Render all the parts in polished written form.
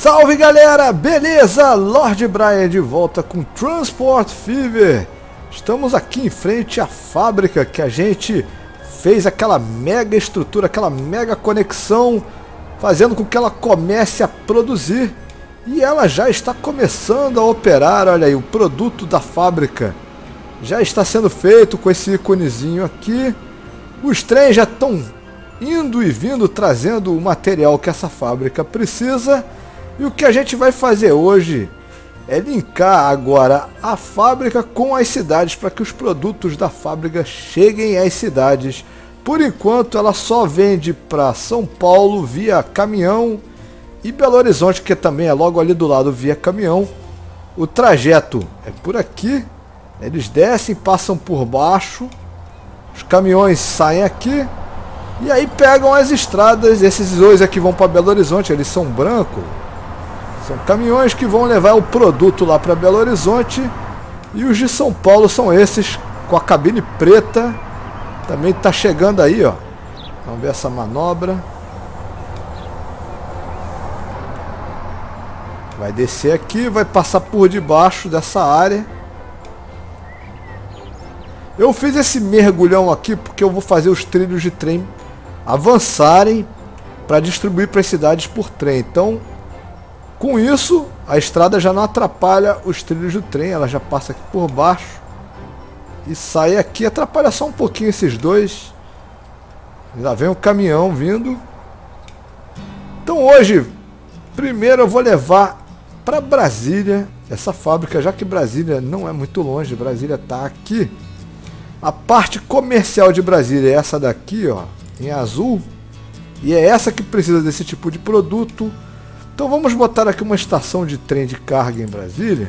Salve galera, beleza? Lord Brian de volta com Transport Fever. Estamos aqui em frente à fábrica que a gente fez aquela mega estrutura, aquela mega conexão, fazendo com que ela comece a produzir. E ela já está começando a operar, olha aí, o produto da fábrica já está sendo feito com esse íconezinho aqui. Os trens já estão indo e vindo, trazendo o material que essa fábrica precisa. E o que a gente vai fazer hoje é linkar agora a fábrica com as cidades para que os produtos da fábrica cheguem às cidades. Por enquanto ela só vende para São Paulo via caminhão e Belo Horizonte, que também é logo ali do lado, via caminhão. O trajeto é por aqui, eles descem, passam por baixo, os caminhões saem aqui e aí pegam as estradas. Esses dois aqui vão para Belo Horizonte, eles são brancos. São caminhões que vão levar o produto lá para Belo Horizonte. E os de São Paulo são esses com a cabine preta. Também está chegando aí, ó. Vamos ver essa manobra. Vai descer aqui, vai passar por debaixo dessa área. Eu fiz esse mergulhão aqui porque eu vou fazer os trilhos de trem avançarem para distribuir para as cidades por trem. Então, com isso, a estrada já não atrapalha os trilhos do trem, ela já passa aqui por baixo e sai aqui, atrapalha só um pouquinho esses dois. Já vem o caminhão vindo. Então hoje, primeiro eu vou levar para Brasília essa fábrica, já que Brasília não é muito longe, Brasília está aqui. A parte comercial de Brasília é essa daqui, ó, em azul, e é essa que precisa desse tipo de produto. Então vamos botar aqui uma estação de trem de carga em Brasília.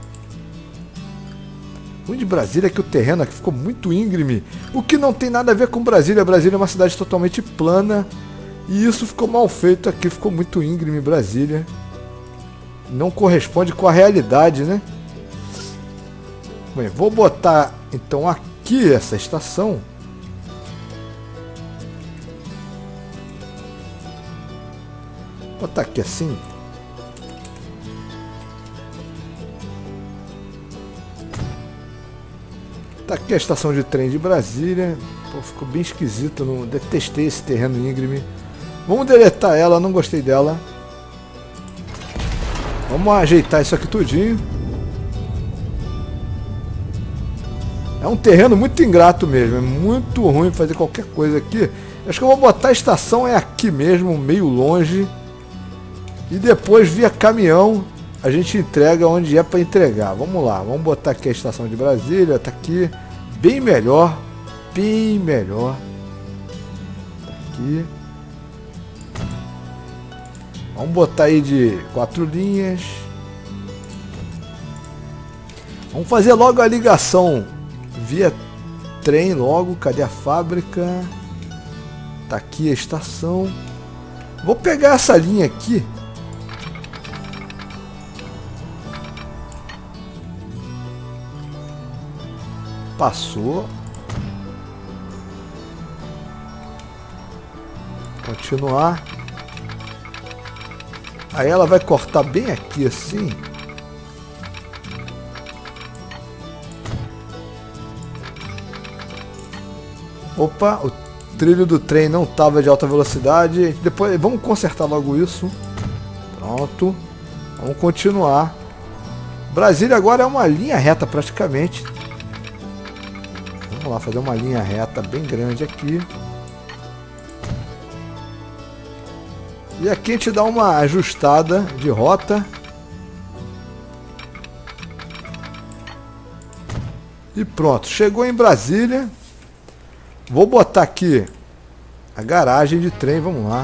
O ruim de Brasília é que o terreno aqui ficou muito íngreme, o que não tem nada a ver com Brasília. Brasília é uma cidade totalmente plana e isso ficou mal feito aqui, ficou muito íngreme Brasília. Não corresponde com a realidade, né? Bem, vou botar então aqui essa estação. Vou botar aqui assim. Tá aqui a estação de trem de Brasília. Pô, ficou bem esquisito, não detestei esse terreno íngreme. Vamos deletar ela, não gostei dela. Vamos ajeitar isso aqui tudinho. É um terreno muito ingrato mesmo, é muito ruim fazer qualquer coisa aqui. Acho que eu vou botar a estação é aqui mesmo, meio longe. E depois, via caminhão, a gente entrega onde é para entregar. Vamos lá, vamos botar aqui a estação de Brasília. Tá aqui, bem melhor. Bem melhor. Tá aqui. Vamos botar aí de 4 linhas. Vamos fazer logo a ligação via trem logo. Cadê a fábrica? Tá aqui a estação. Vou pegar essa linha aqui. Passou. Continuar. Aí ela vai cortar bem aqui assim. Opa, o trilho do trem não estava de alta velocidade. Depois vamos consertar logo isso. Pronto. Vamos continuar. Brasília agora é uma linha reta praticamente. Vamos lá, fazer uma linha reta bem grande aqui. E aqui a gente dá uma ajustada de rota. E pronto, chegou em Brasília. Vou botar aqui a garagem de trem, vamos lá.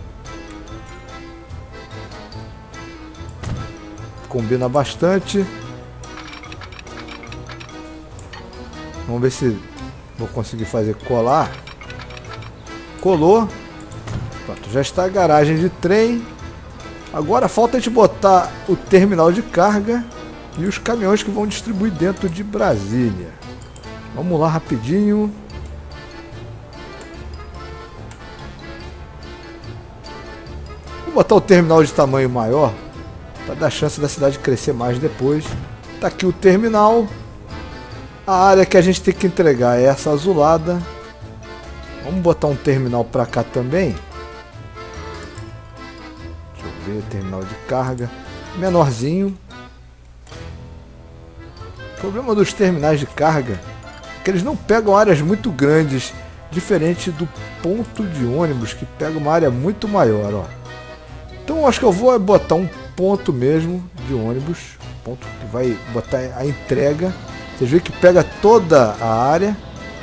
Combina bastante. Vamos ver se vou conseguir fazer colar. Colou. Pronto, já está a garagem de trem. Agora falta a gente botar o terminal de carga e os caminhões que vão distribuir dentro de Brasília. Vamos lá rapidinho. Vou botar o terminal de tamanho maior. para dar chance da cidade crescer mais depois. Tá aqui o terminal. A área que a gente tem que entregar é essa azulada. Vamos botar um terminal para cá também. Deixa eu ver, terminal de carga. Menorzinho. O problema dos terminais de carga é que eles não pegam áreas muito grandes, diferente do ponto de ônibus, que pega uma área muito maior, ó. Então acho que eu vou botar um ponto mesmo de ônibus, ponto que vai botar a entrega. Vocês veem que pega toda a área.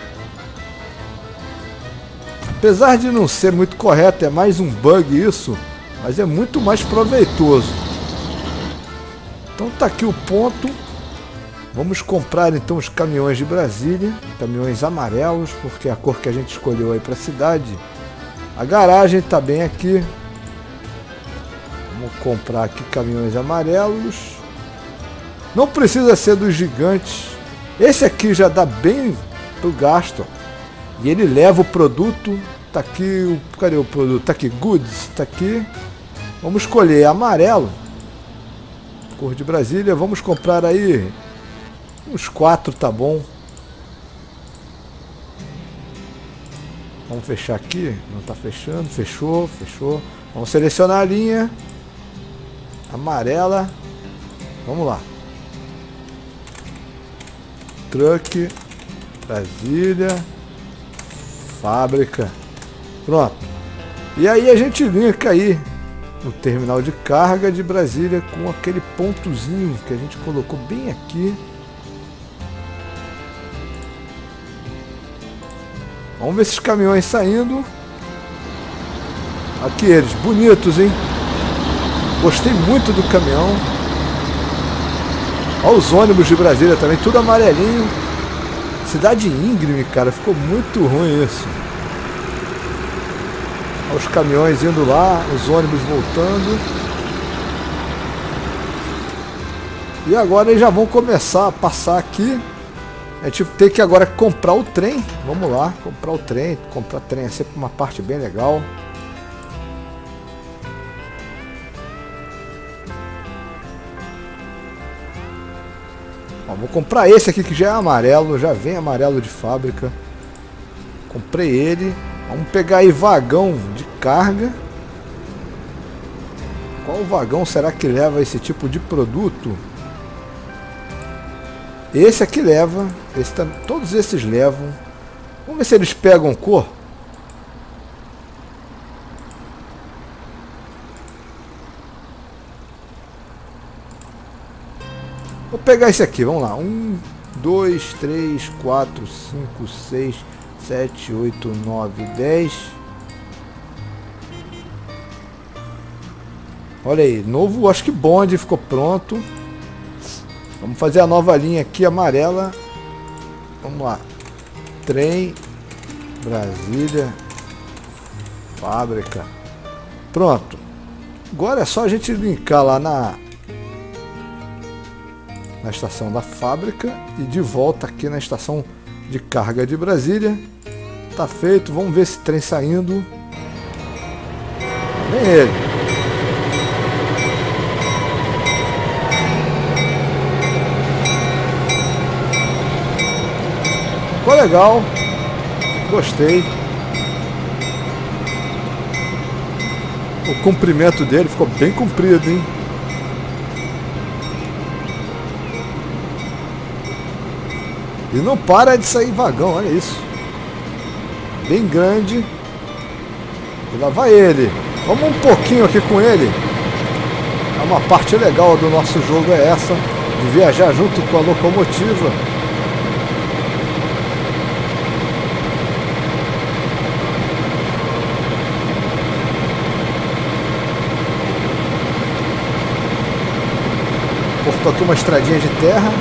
Apesar de não ser muito correto, é mais um bug isso, mas é muito mais proveitoso. Então tá aqui o ponto. Vamos comprar então os caminhões de Brasília, caminhões amarelos, porque é a cor que a gente escolheu aí para a cidade. A garagem tá bem aqui. Vamos comprar aqui caminhões amarelos. Não precisa ser dos gigantes. Esse aqui já dá bem pro gasto. E ele leva o produto. Tá aqui, cadê o produto? Tá aqui, goods, tá aqui. Vamos escolher amarelo. Cor de Brasília, vamos comprar aí uns 4, tá bom. Vamos fechar aqui, não tá fechando, fechou, fechou. Vamos selecionar a linha amarela. Vamos lá. Truck, Brasília, fábrica. Pronto. E aí a gente linka aí no terminal de carga de Brasília com aquele pontozinho que a gente colocou bem aqui. Vamos ver esses caminhões saindo. Aqui eles, bonitos, hein? Gostei muito do caminhão. Olha os ônibus de Brasília também, tudo amarelinho. Cidade íngreme, cara, ficou muito ruim isso. Olha os caminhões indo lá, os ônibus voltando. E agora eles já vão começar a passar aqui. A gente tem que agora comprar o trem. Vamos lá, comprar o trem. Comprar trem é sempre uma parte bem legal. Ó, vou comprar esse aqui que já é amarelo. Já vem amarelo de fábrica. Comprei ele. Vamos pegar aí vagão de carga. Qual vagão será que leva esse tipo de produto? Esse aqui leva, todos esses levam. Vamos ver se eles pegam cor. Vou pegar esse aqui, vamos lá. 1, 2, 3, 4, 5, 6, 7, 8, 9, 10. Olha aí, novo, acho que bonde ficou pronto. Vamos fazer a nova linha aqui, amarela. Vamos lá. Trem, Brasília, fábrica. Pronto. Agora é só a gente linkar lá na estação da fábrica e de volta aqui na estação de carga de Brasília. Tá feito. Vamos ver esse trem saindo. Vem ele. Ficou legal, gostei. O comprimento dele ficou bem comprido, hein? E não para de sair vagão, olha isso. Bem grande. E lá vai ele. Vamos um pouquinho aqui com ele. É uma parte legal do nosso jogo, é essa, de viajar junto com a locomotiva. Cortou aqui uma estradinha de terra.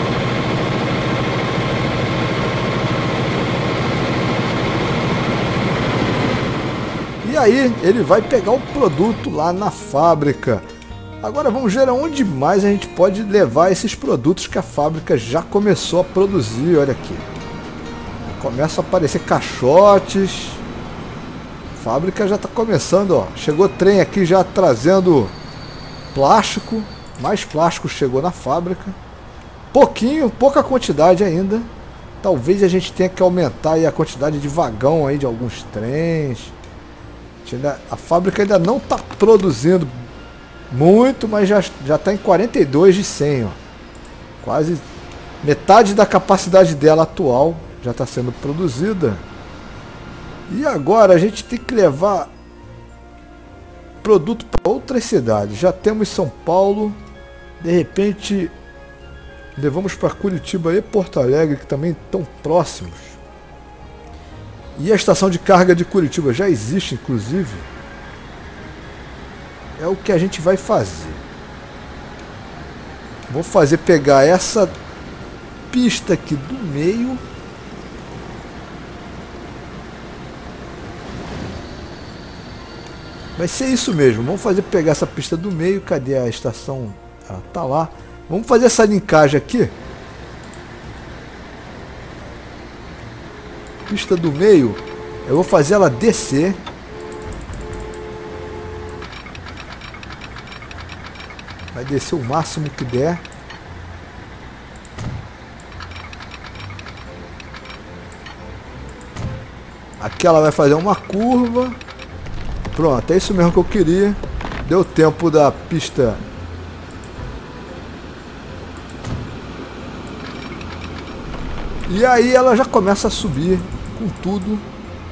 E aí ele vai pegar o produto lá na fábrica. Agora vamos ver aonde mais a gente pode levar esses produtos que a fábrica já começou a produzir. Olha aqui. Começa a aparecer caixotes. A fábrica já está começando, ó. Chegou trem aqui já trazendo plástico. Mais plástico chegou na fábrica. Pouca quantidade ainda. Talvez a gente tenha que aumentar aí a quantidade de vagão aí de alguns trens. A fábrica ainda não está produzindo muito, mas já está em 42 de 100, ó. Quase metade da capacidade dela atual já está sendo produzida. E agora a gente tem que levar produto para outras cidades. Já temos São Paulo. De repente levamos para Curitiba e Porto Alegre, que também estão próximos. E a estação de carga de Curitiba já existe, inclusive. É o que a gente vai fazer. Vou pegar essa pista aqui do meio. Vai ser isso mesmo. Vamos pegar essa pista do meio. Cadê a estação? Ela tá lá. Vamos fazer essa linkagem aqui. Pista do meio. Eu vou fazer ela descer. Vai descer o máximo que der. Aqui ela vai fazer uma curva. Pronto, é isso mesmo que eu queria. Deu tempo da pista. E aí ela já começa a subir com tudo.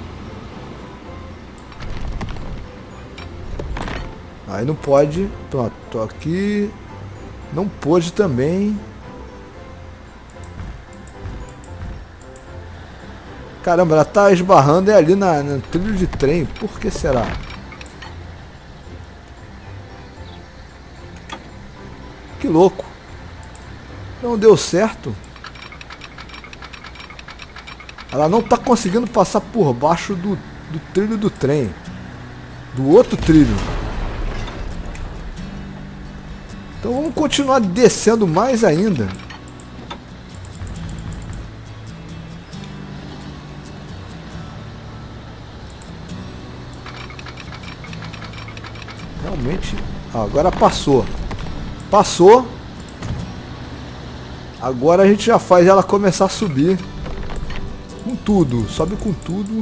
Aí não pode. Pronto, tô aqui. Não pôde também. Caramba, ela tá esbarrando ali no trilho de trem. Por que será? Que louco. Não deu certo. Ela não está conseguindo passar por baixo do trilho do trem. Do outro trilho. Então vamos continuar descendo mais ainda. Realmente... agora passou. Passou. Agora a gente já faz ela começar a subir. Com tudo, sobe com tudo.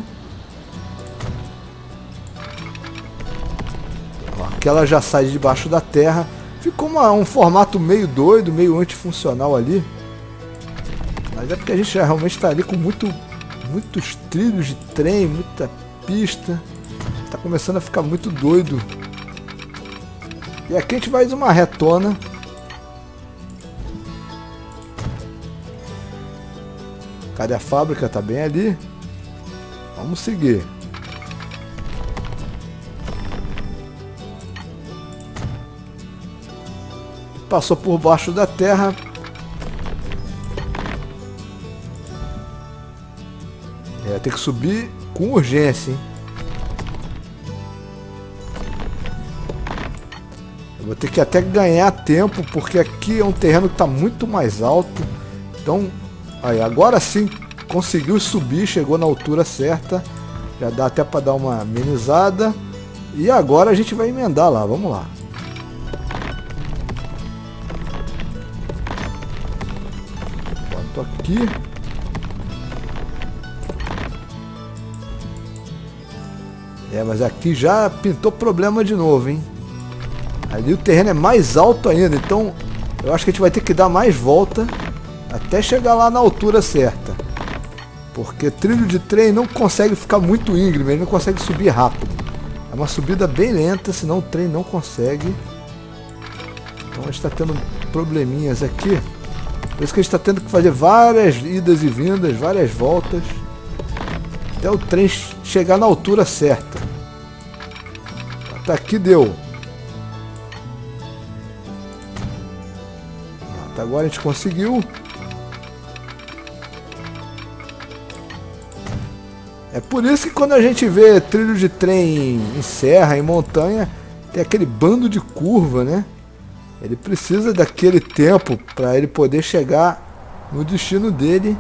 Aqui ela já sai debaixo da terra. Ficou um formato meio doido, meio antifuncional ali. Mas é porque a gente já realmente está ali com muitos trilhos de trem, muita pista. Está começando a ficar muito doido. E aqui a gente faz uma retona. Cadê a fábrica? Tá bem ali. Vamos seguir. Passou por baixo da terra. Tem que subir com urgência, hein? Eu vou ter que até ganhar tempo, porque aqui é um terreno que está muito mais alto. Então... aí, agora sim conseguiu subir, chegou na altura certa. Já dá até para dar uma amenizada. E agora a gente vai emendar lá, vamos lá. Boto aqui. Mas aqui já pintou problema de novo, hein? Ali o terreno é mais alto ainda, então eu acho que a gente vai ter que dar mais volta até chegar lá na altura certa. Porque trilho de trem não consegue ficar muito íngreme, ele não consegue subir rápido. É uma subida bem lenta, senão o trem não consegue. Então a gente está tendo probleminhas aqui. Por isso que a gente está tendo que fazer várias idas e vindas, várias voltas, até o trem chegar na altura certa. Até aqui deu. Até agora a gente conseguiu. É por isso que quando a gente vê trilho de trem em serra, em montanha, tem aquele bando de curva, né? Ele precisa daquele tempo para ele poder chegar no destino dele.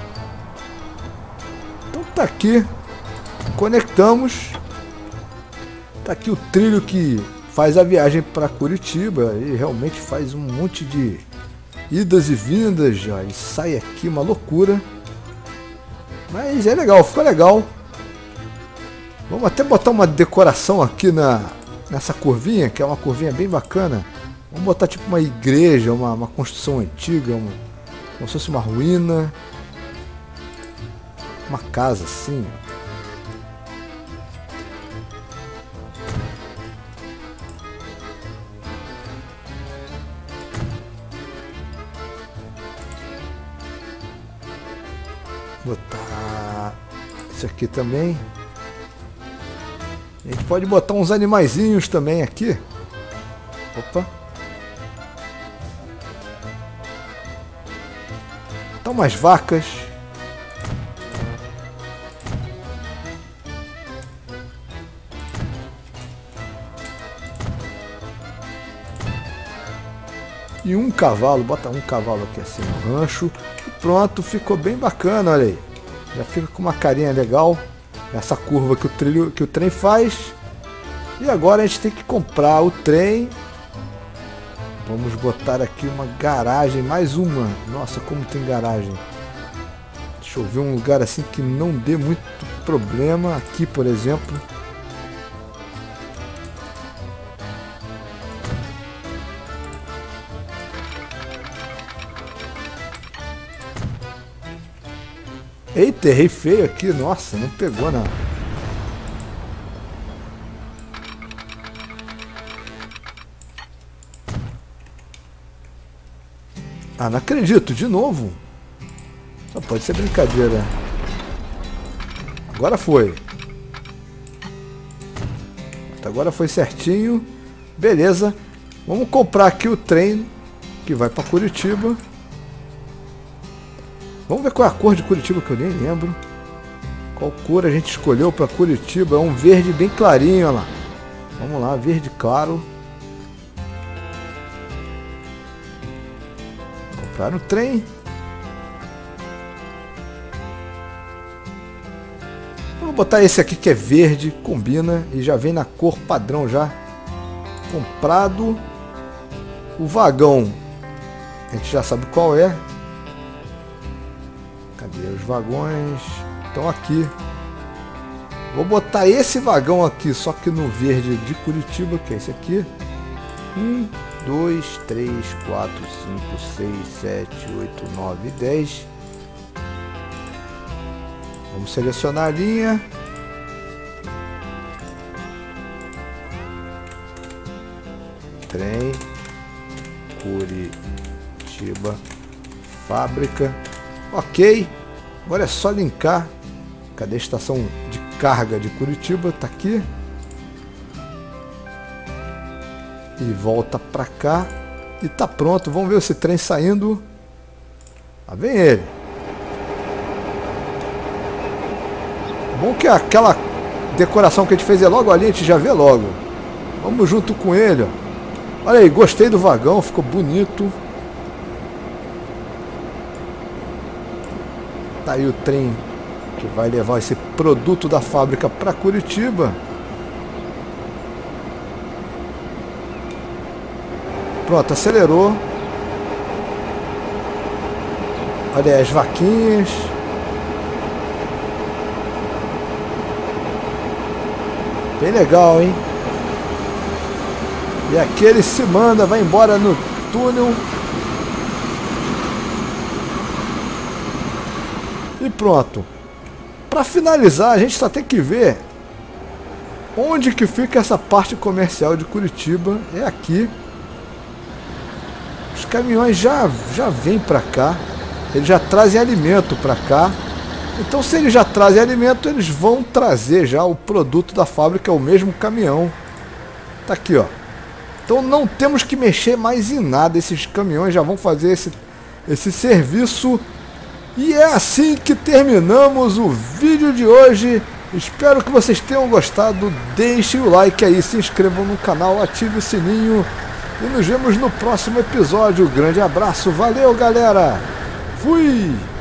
Então tá aqui. Conectamos. Tá aqui o trilho que faz a viagem para Curitiba e realmente faz um monte de idas e vindas, já, e sai aqui uma loucura. Mas é legal, ficou legal. Vamos até botar uma decoração aqui nessa curvinha, que é uma curvinha bem bacana. Vamos botar tipo uma igreja, uma construção antiga, como se fosse uma ruína. Uma casa assim. Botar isso aqui também. A gente pode botar uns animaizinhos também aqui. Opa. Então umas vacas. E um cavalo, bota um cavalo aqui assim no rancho. E pronto, ficou bem bacana, olha aí. Já fica com uma carinha legal. Essa curva que o trem faz. E agora a gente tem que comprar o trem. Vamos botar aqui uma garagem, mais uma. Nossa, como tem garagem. Deixa eu ver um lugar assim que não dê muito problema. Aqui, por exemplo. Eita, errei feio aqui. Nossa, não pegou não. Ah, não acredito, de novo. Só pode ser brincadeira. Agora foi. Agora foi certinho. Beleza. Vamos comprar aqui o trem que vai para Curitiba. Vamos ver qual é a cor de Curitiba, que eu nem lembro. Qual cor a gente escolheu para Curitiba? É um verde bem clarinho, olha lá. Vamos lá, verde claro. Comprar o trem. Vou botar esse aqui que é verde, combina e já vem na cor padrão já. Comprado. O vagão, a gente já sabe qual é. Cadê os vagões? Estão aqui. Vou botar esse vagão aqui, só que no verde de Curitiba, que é esse aqui. 1, 2, 3, 4, 5, 6, 7, 8, 9, 10. Vamos selecionar a linha. Trem Curitiba Fábrica. Ok. Agora é só linkar. Cadê a estação de carga de Curitiba? Tá aqui. E volta pra cá. E tá pronto. Vamos ver esse trem saindo. Lá vem ele. Bom que aquela decoração que a gente fez é logo ali, a gente já vê logo. Vamos junto com ele, ó. Olha aí, gostei do vagão, ficou bonito. Tá aí o trem que vai levar esse produto da fábrica para Curitiba. Pronto, acelerou. Olha aí as vaquinhas. Bem legal, hein? E aqui ele se manda, vai embora no túnel. E pronto. Para finalizar, a gente só tem que ver onde que fica essa parte comercial de Curitiba. É aqui. Os caminhões já vêm para cá. Eles já trazem alimento para cá. Então, se eles já trazem alimento, eles vão trazer já o produto da fábrica, é o mesmo caminhão. Tá aqui, ó. Então não temos que mexer mais em nada. Esses caminhões já vão fazer esse serviço. E é assim que terminamos o vídeo de hoje. Espero que vocês tenham gostado. Deixem o like aí, se inscrevam no canal, ative o sininho. E nos vemos no próximo episódio. Grande abraço, valeu galera! Fui!